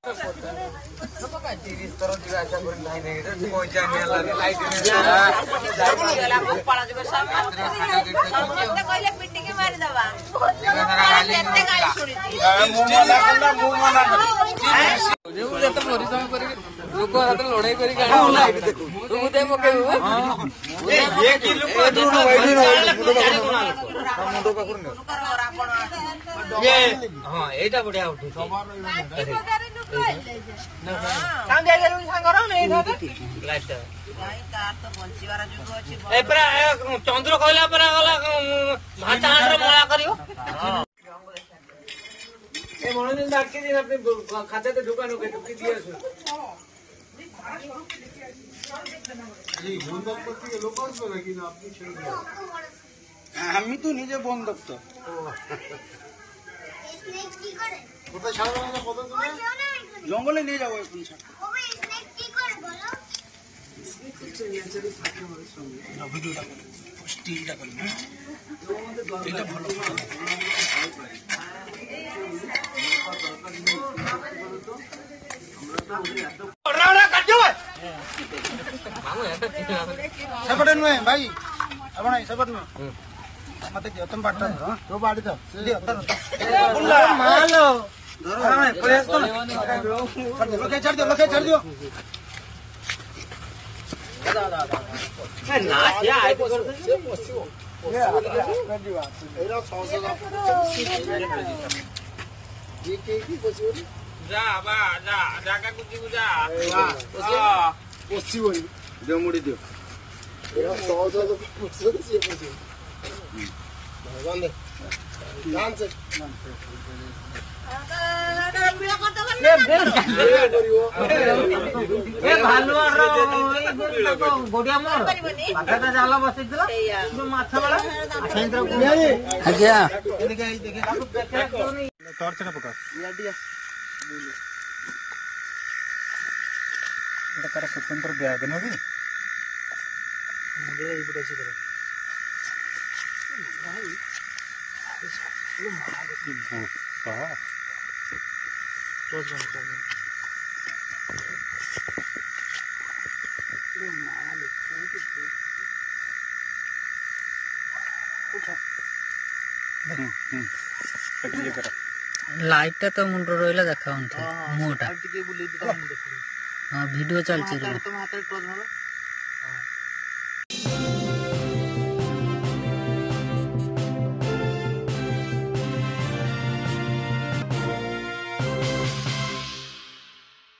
लोक लड़ाई कर बढ़िया चंद्र कहला भात मला कर मनोरंजन डाक अपने खाते के दुकान दिया আমি তো নিজে বন দপ্তর জঙ্গলে নিয়ে যাবো এখন ভিডিওটা করি স্টিলটা করি এটা ভালো सेपटे नुहे भाई अब नहीं सेपट नुहे मत दियो तुम बाटा धरो तो बाड़ी दो दियो मालो धरो प्रयास तो लोके छड़ दियो ना या आई तो से पसियो एरा 100 ये के की पसियो जा बा जा जाका कुची जा वाह पसियो दियो मुड़ी दियो एरा 100 तो पसियो से पसियो भगवान दे ध्यान से भालू गोड़िया मोर जाला बसई माछ वाला टॉर्च ना पका तार स्वतंत्र ब्याग न भी लाइट तो मुंड रहा देखा मुहटा हाँ वीडियो चलती